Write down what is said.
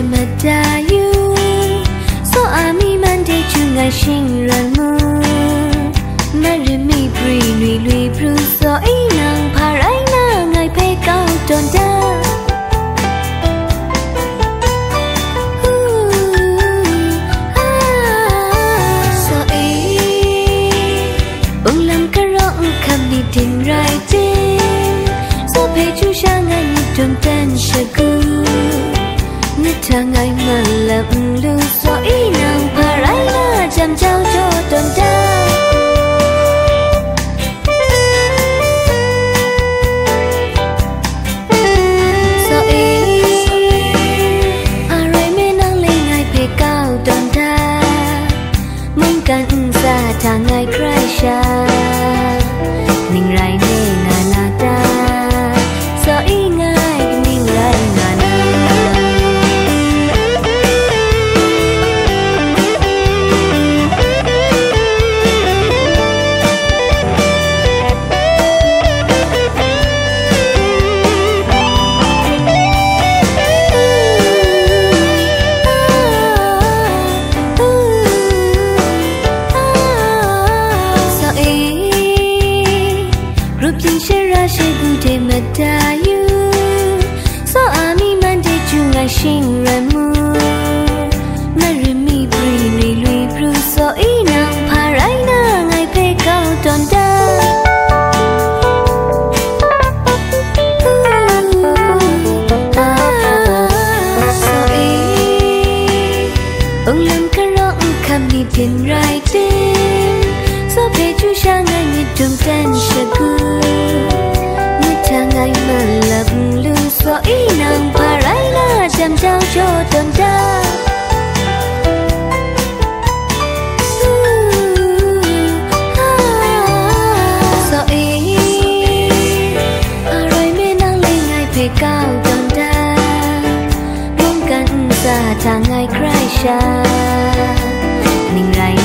มาดาอยู่โซอามีมันได้จูงไงชิงรันมูมาเรมีปรีลุยลุยพรูโซอีนางพาไรน่าไงเพเก้าจนดาโซอีองลำกระร้องคำนี้ดินไรเจโซเพจูช่างไงนิดจนเต้นชะกูนิทางไงมาลำลูโซอีนางพาไรน่าจำเจ้าโจจนดากันซาทางไงใครชานิ่งไรเน่นานาตาโซอีง่ายนิ่งไรนานารูปจริงเชราเชกูเดมาดาอยู่โซอามีมันได้จูงไงชิงรันมูมาเรมีปรีลุยลุยพรูโซอีนางพาไรน่าไงเพเก้าตอนดาโซอีองลำกระร้องคำนี้เป็นไรเต็มโซเพจูช่างไงนิดจงเต้นชะกูนิทางไงมาลับลูโซอีนางพาไรน่าจำเจ้าโจตนดาโซอีอะไรไม่นั่งเลยไงเพเก้าตนดามองกันซาทางไงใครชานิ่งไร